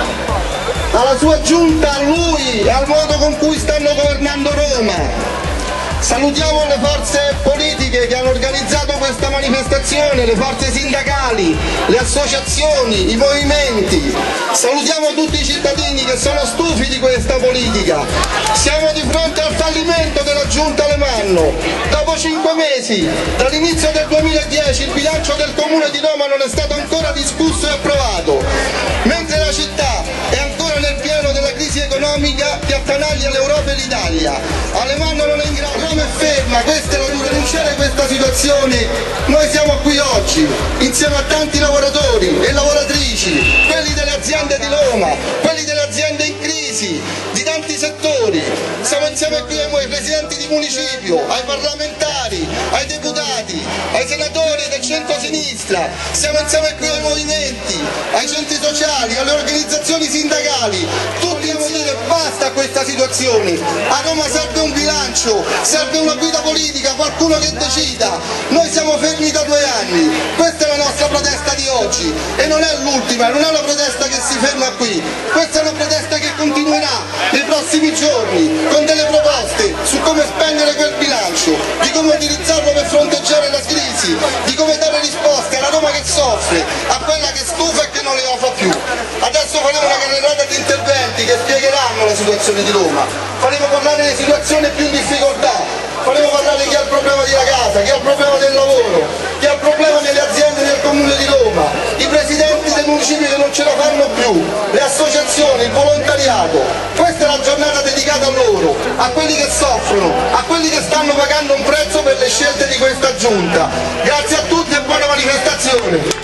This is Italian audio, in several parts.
alla sua giunta, a lui e al modo con cui stanno governando Roma. Salutiamo le forze politiche che hanno organizzato questa manifestazione, le forze sindacali, le associazioni, i movimenti. Salutiamo tutti i cittadini che sono stufi di questa politica. Siamo di fronte al fallimento della giunta Alemanno. Dopo 5 mesi, dall'inizio del 2010, il bilancio del Comune di Roma non è stato ancora discusso e approvato, mentre la città è ancora nel pieno della crisi economica che attanaglia l'Europa e l'Italia. Alemanno non è in grado, Roma è ferma, questa è la dura denunciare questa situazione. Noi siamo qui oggi, insieme a tanti lavoratori e lavoratrici, quelli delle aziende di Roma, quelli delle aziende in crisi, di tanti settori. Siamo insieme qui ai presidenti di municipio, ai parlamentari, ai deputati, ai senatori del centro-sinistra. Siamo insieme qui ai movimenti, ai centri sociali, alle organizzazioni sindacali. Tutti devono dire basta a questa situazione. A Roma serve un bilancio, serve una guida politica, qualcuno che decida. Noi siamo fermi da 2 anni, questa è la nostra protesta di oggi e non è l'ultima, non è una protesta che si ferma qui, questa è una protesta che continuerà nei prossimi giorni con delle proposte su come spendere quel bilancio, di come utilizzarlo per fronteggiare la crisi, di come dare risposte alla Roma che soffre, a quella che stufa e che non le fa più. Adesso faremo una carrellata di interventi che spiegheranno la situazione di Roma, faremo parlare delle situazioni più in difficoltà, faremo parlare chi ha il problema della casa, chi ha il problema del lavoro, chi ha il problema nelle aziende del Comune di Roma, i presidenti dei municipi che non ce la fanno più, le associazioni, il volontariato. Questa è la giornata dedicata a loro, a quelli che soffrono, a quelli che stanno pagando un prezzo per le scelte di questa giunta. Grazie a tutti e buona manifestazione.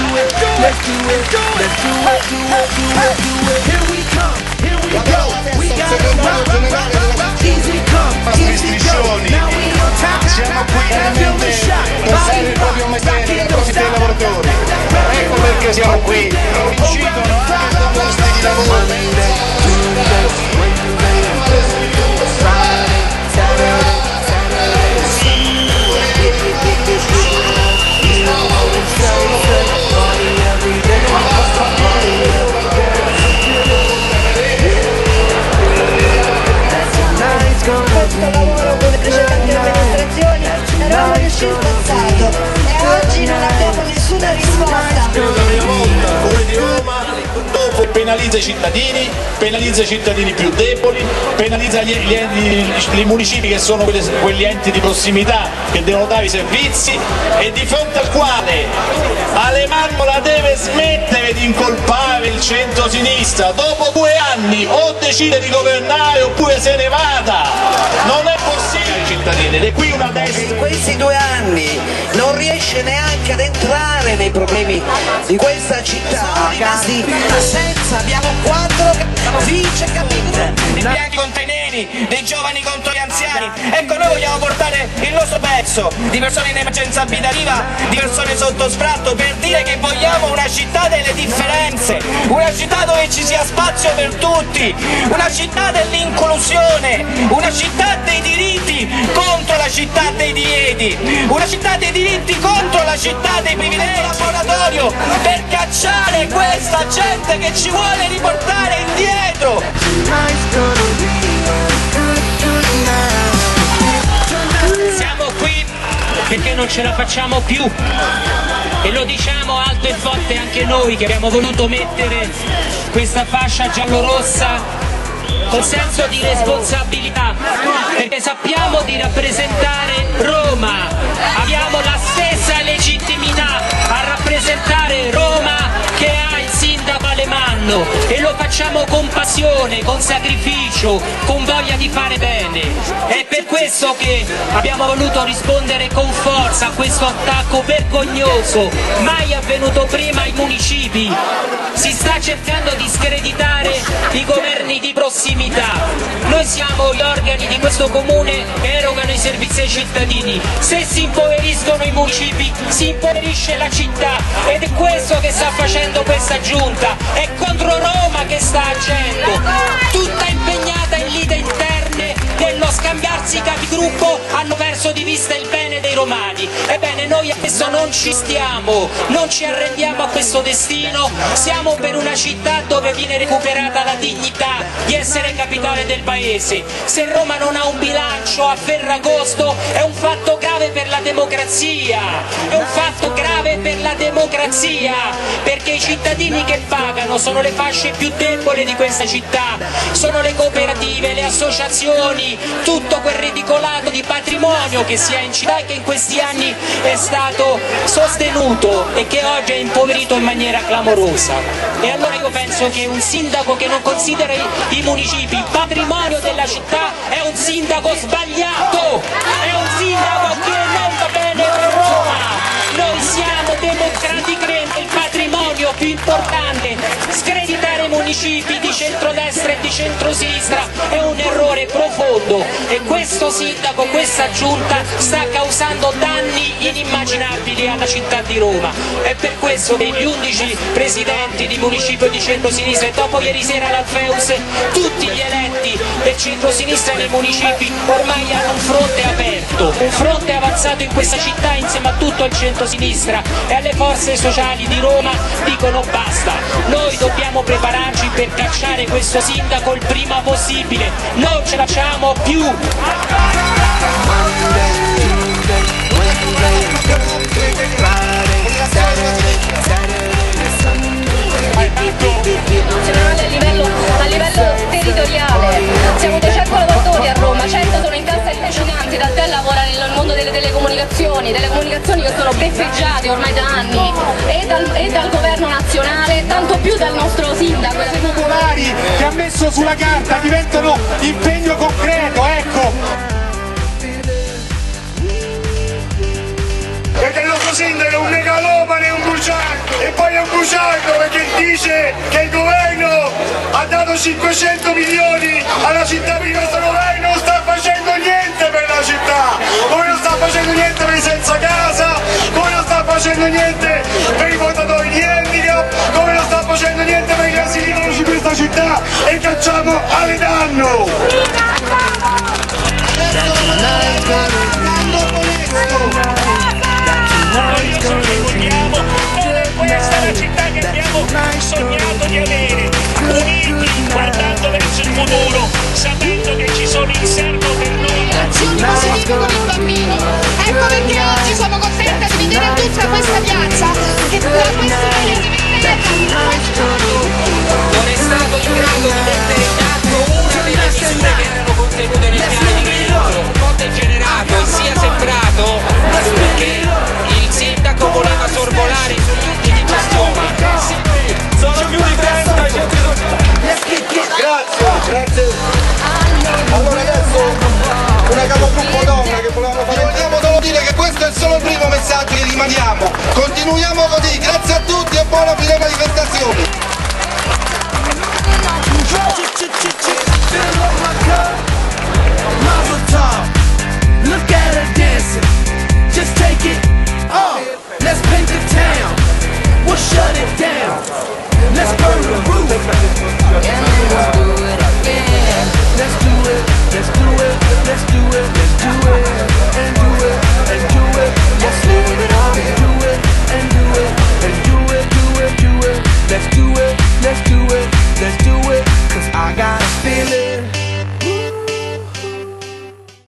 La parola adesso al segretario generale della striscioni. Siamo qui veramente per fare il proprio mestiere, per approfittare dei lavoratori. Ecco perché siamo qui. Incidono anche con posti di lavoro. Questo lavoro con le precedenti amministrazioni eravamo riusciti in passato e oggi non abbiamo nessuna risposta. La mia volta, come di Roma, dopo penalizza i cittadini più deboli, penalizza i municipi che sono quegli enti di prossimità che devono dare i servizi e di fronte al quale Alemanno la deve smettere di incolpare il centro-sinistra. Dopo 2 anni o decide di governare oppure se ne vada. Non è possibile ai cittadini ed è qui una destra. In questi 2 anni non riesce neanche ad entrare nei problemi di questa città. Rimasti senza, abbiamo 4 vice capitoli. Dei bianchi contro i neri, dei giovani contro gli anziani. Ecco, noi vogliamo portare il nostro pezzo di persone in emergenza abitativa, di persone sotto sfratto, per dire che vogliamo una città delle differenze, una città dove ci sia spazio per tutti, una città dell'inclusione, una città dei diritti contro la città dei divieti, una città dei diritti contro la città dei privilegi, laboratorio per cacciare questa gente che ci vuole riportare indietro. Siamo qui perché non ce la facciamo più e lo diciamo alto e forte anche noi che abbiamo voluto mettere questa fascia giallorossa con senso di responsabilità, perché sappiamo di rappresentare Roma, abbiamo la stessa legittimità a rappresentare Roma che ha il sindaco Alemanno e lo facciamo con passione, con sacrificio, con voglia di fare bene. È per questo che abbiamo voluto rispondere con forza a questo attacco vergognoso, mai avvenuto prima ai municipi. Si sta cercando di screditare i governi di prossimità. Noi siamo gli organi di questo comune che erogano i servizi ai cittadini. Se si impoveriscono i municipi, si impoverisce la città ed è questo che sta facendo questa giunta. È contro Roma che sta agendo, tutta impegnata in lite interne dello scambiarsi capigruppo, hanno perso di vista il bene dei romani. Ebbene, noi a questo non ci stiamo, non ci arrendiamo a questo destino, siamo per una città dove viene recuperata la dignità di essere capitale del paese. Se Roma non ha un bilancio a Ferragosto è un fatto grave per la democrazia, è un fatto grave per la democrazia, perché i cittadini che pagano sono le fasce più deboli di questa città, sono le cooperative, le associazioni, tutto quel ridicolato di patrimonio che si ha in città e che in questi anni è stato sostenuto e che oggi è impoverito in maniera clamorosa. E allora io penso che un sindaco che non considera i municipi patrimonio della città è un sindaco sbagliato, è un sindaco che non va bene per Roma. Noi siamo democraticamente il patrimonio più importante. Screditare i municipi di centrodestra e di centrosinistra è un errore profondo e questo sindaco, questa giunta sta causando danni inimmaginabili alla città di Roma. È per questo che gli 11 presidenti di municipio di centrosinistra e dopo ieri sera l'Alfeus, tutti gli eletti del centrosinistra nei municipi ormai hanno un fronte aperto, un fronte avanzato in questa città insieme a tutto il centrosinistra e alle forze sociali di Roma dicono basta, noi dobbiamo prepararci per cacciare questo sindaco il prima possibile, non ce la facciamo più. A livello territoriale siamo 200 lavoratori a Roma, 100 sono in cassa intecinanti, tant'è lavora nel mondo delle telecomunicazioni che sono beffeggiate ormai da anni e dal governo nazionale, tanto più dal nostro sindaco. I popolari che ha messo sulla carta diventano impegno concreto, ecco. Perché il nostro sindaco è un megalomane, è un bugiardo, e poi è un bugiardo perché dice che il governo ha dato 500 milioni alla città, perché questo governo non sta facendo niente per la città, come non sta facendo niente per i senza casa, come non sta facendo niente per i portatori di handicap, come non sta facendo niente per gli asili nido di questa città, e cacciamo alle danno! Questa è la città che abbiamo sognato di avere, uniti, guardando verso il futuro, sapendo che ci sono in serbo per noi. Azioni positive con i bambini. Ecco perché oggi sono contenta di vedere tutta questa piazza che tra questi Non è stato in grado di mettere in atto una delle misure che erano contenute nel piano di rientro, un po' degenerato e sia sembrato che il sindaco voleva sorvolare sugli enti di gestione. Sono più di 30 i centri Grazie. Allora adesso una capogruppo donna che volevamo fare. Vogliamo solo dire che questo è solo il primo messaggio che rimaniamo. Continuiamo così.